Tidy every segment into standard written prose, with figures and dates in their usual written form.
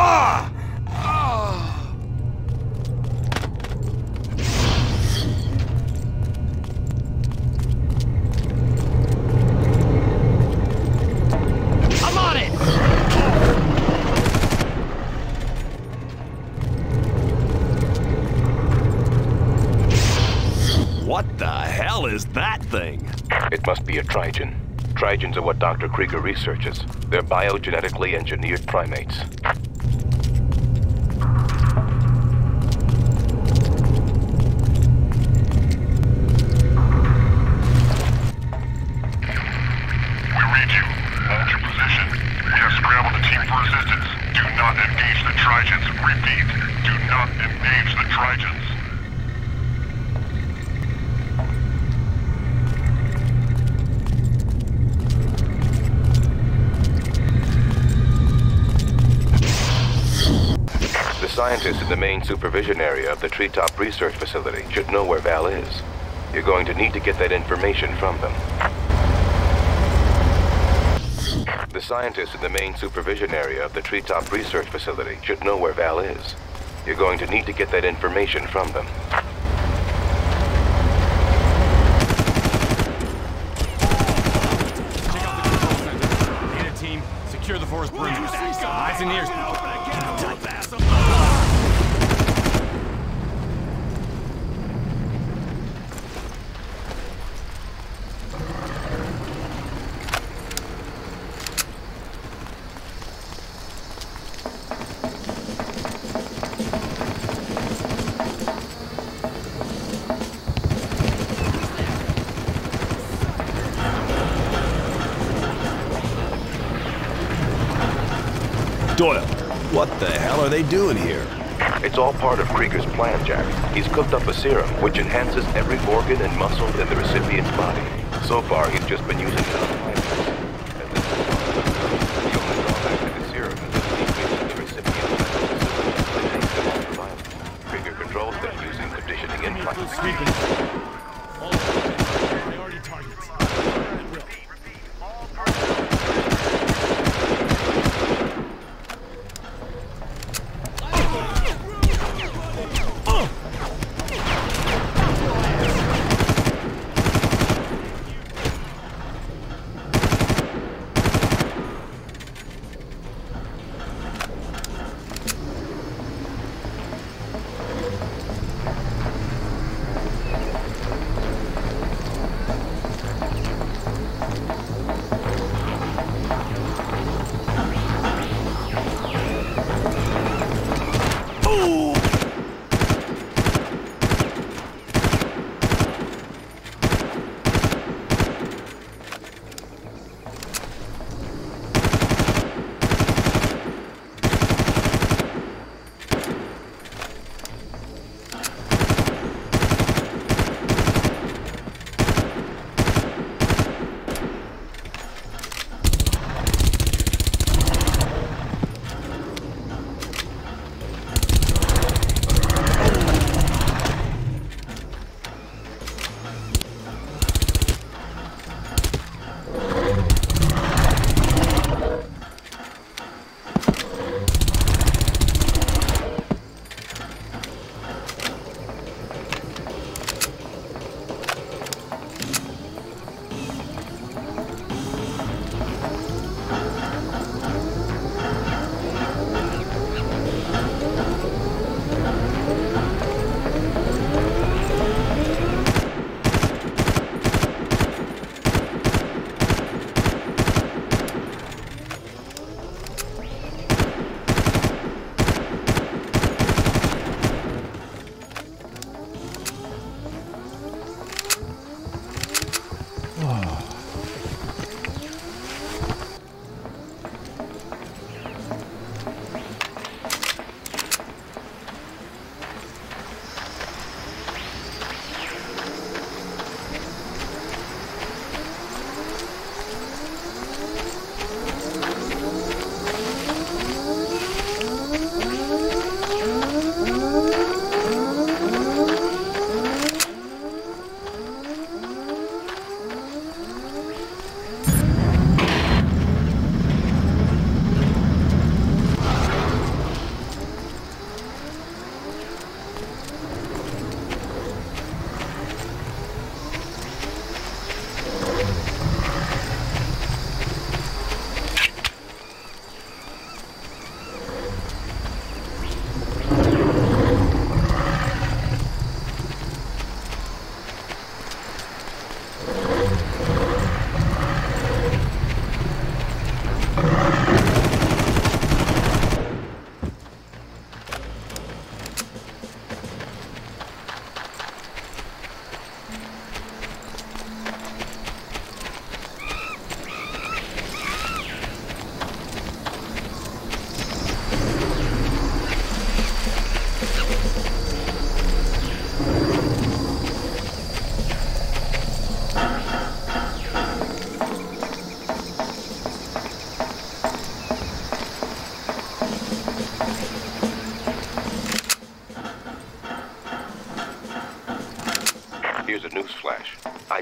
What the hell is that thing? It must be a Trigen. Trigens are what Dr. Krieger researches. They're biogenetically engineered primates. We read you. Hold your position. We have scrambled the team for assistance. Do not engage the Trigens. Repeat, do not engage the Trigens. The scientists in the main supervision area of the Treetop Research Facility should know where Val is. You're going to need to get that information from them. The scientists in the main supervision area of the Treetop Research Facility should know where Val is. You're going to need to get that information from them. Check out the control center. Need a team. Secure the forest perimeter. Eyes and ears. Doyle, what the hell are they doing here? It's all part of Krieger's plan, Jack. He's cooked up a serum which enhances every organ and muscle in the recipient's body. So far, he's just been using it on plants. And this is the only drawback to the serum is that it increases the recipient's mental facilities and makes them more violent. Krieger controls them using conditioning implants. Priority targets.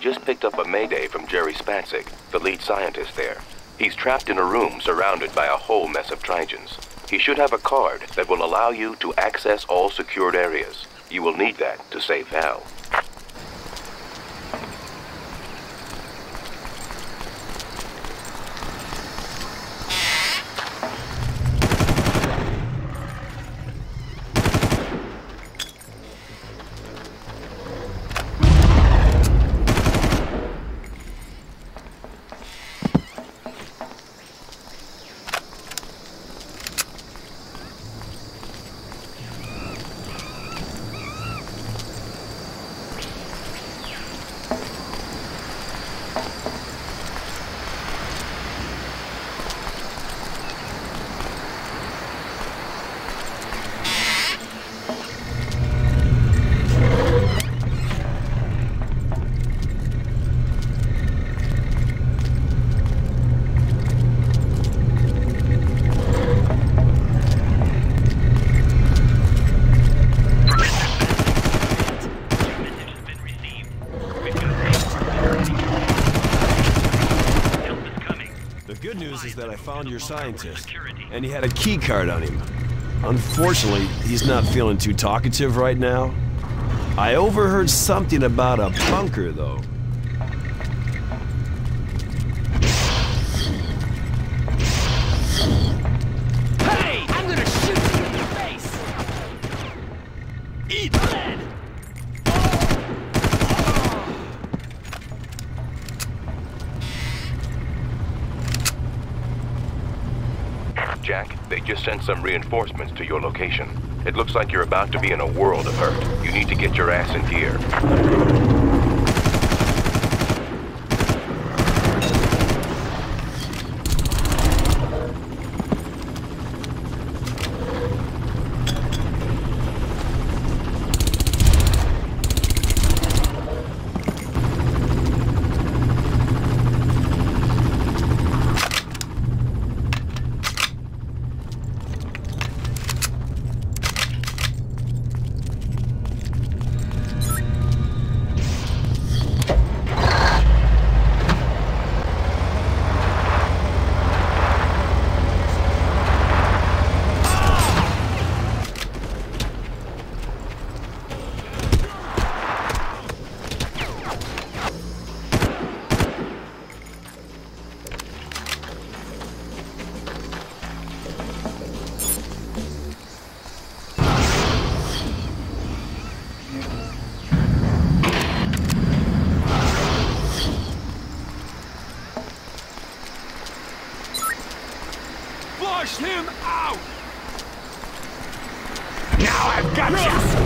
just picked up a mayday from Jerry Spatzig, the lead scientist there. He's trapped in a room surrounded by a whole mess of Trigens. He should have a card that will allow you to access all secured areas. You will need that to save Val. Good news is that I found your scientist, and he had a key card on him. Unfortunately, he's not feeling too talkative right now. I overheard something about a bunker, though. Hey! I'm gonna shoot you in the face! Eat lead! Jack, they just sent some reinforcements to your location. It looks like you're about to be in a world of hurt. You need to get your ass in gear. Flush him out! Now I've got you!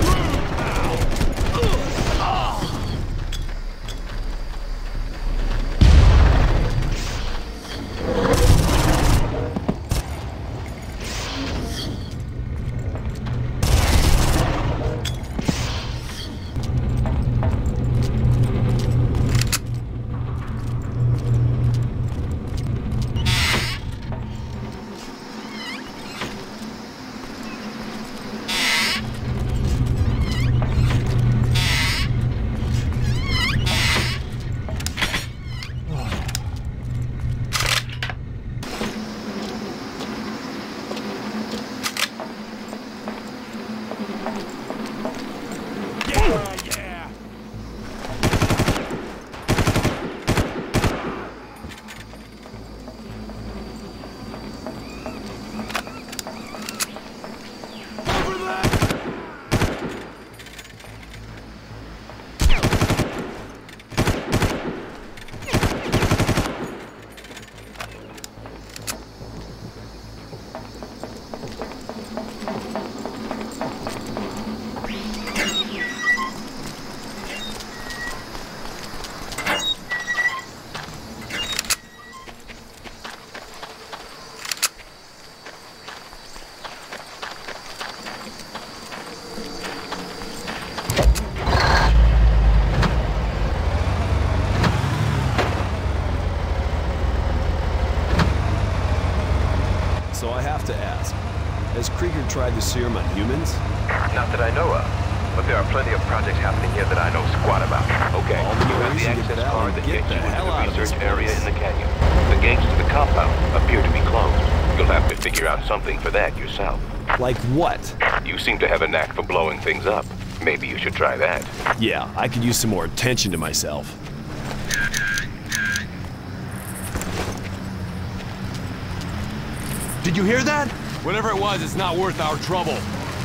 So I have to ask, has Krieger tried the serum on humans? Not that I know of. but there are plenty of projects happening here that I know squat about. Okay, All the you have ways the to get access out card and that get gets the you into hell the out of this research area place. in the canyon. The gates to the compound appear to be closed. You'll have to figure out something for that yourself. Like what? You seem to have a knack for blowing things up. Maybe you should try that. Yeah, I could use some more attention to myself. Did you hear that? Whatever it was, it's not worth our trouble.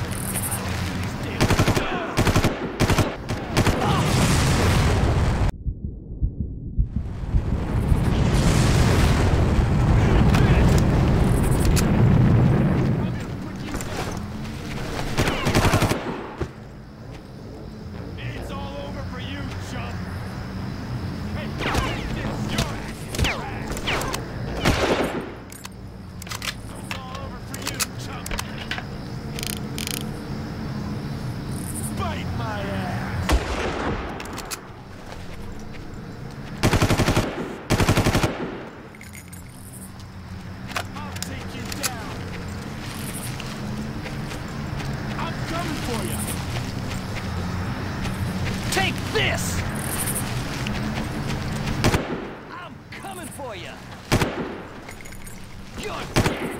It's all over for you, chump. Hey, take this, your ass. It's all over for you, chump. Bite my ass. I'll take you down. I'm coming for you. Take this! I'm coming for you! You're dead!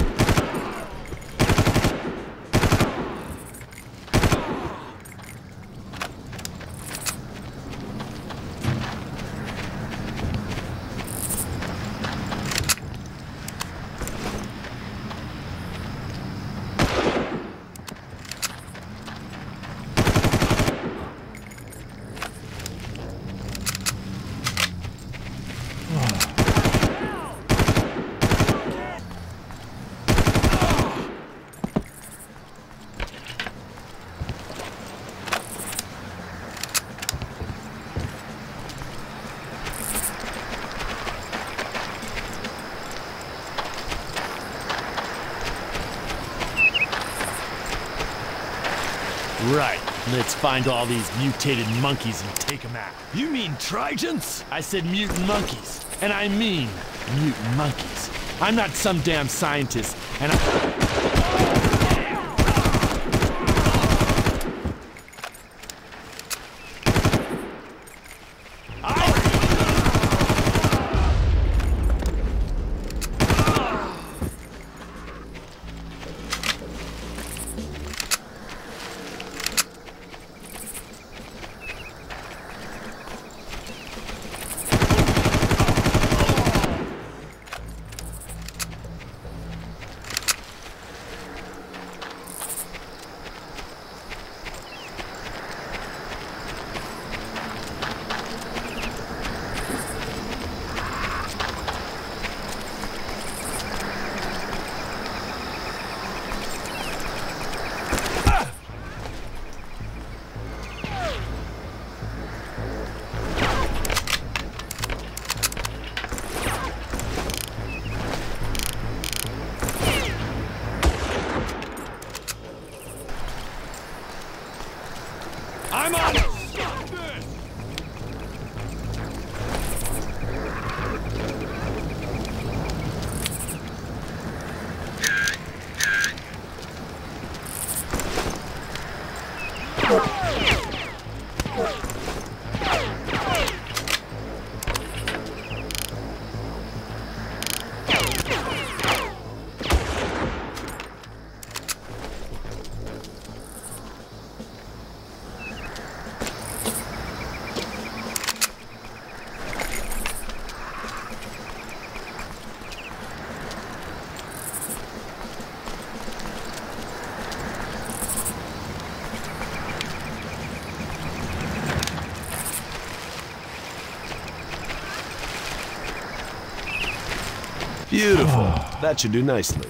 Right. Let's find all these mutated monkeys and take them out. You mean Trojans? I said mutant monkeys. And I mean mutant monkeys. I'm not some damn scientist, and I'm on it! Stop this! Beautiful. That should do nicely.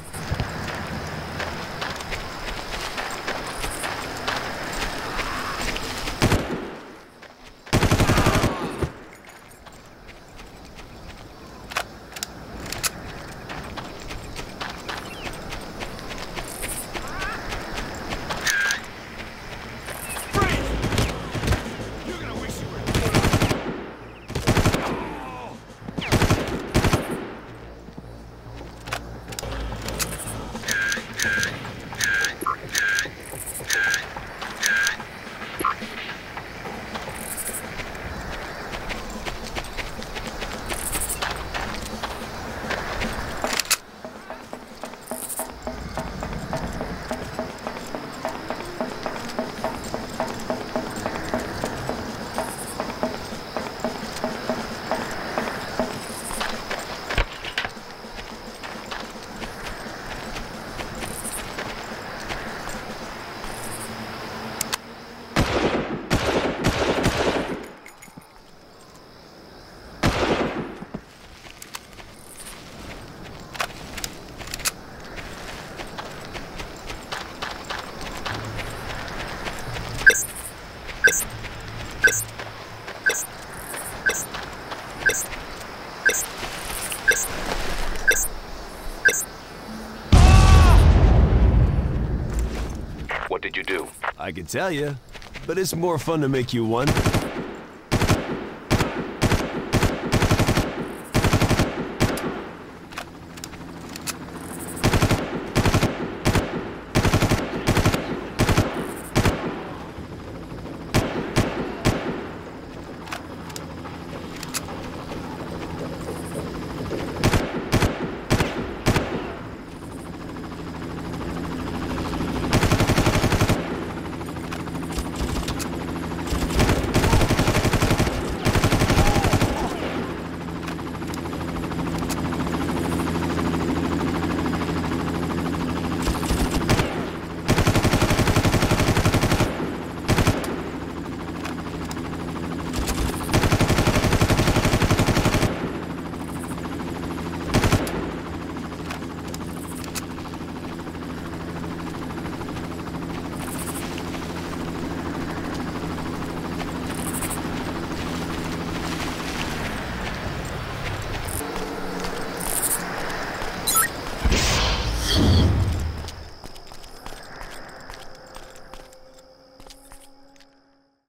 You're gonna wish you were... What did you do? I could tell you, but it's more fun to make you wonder.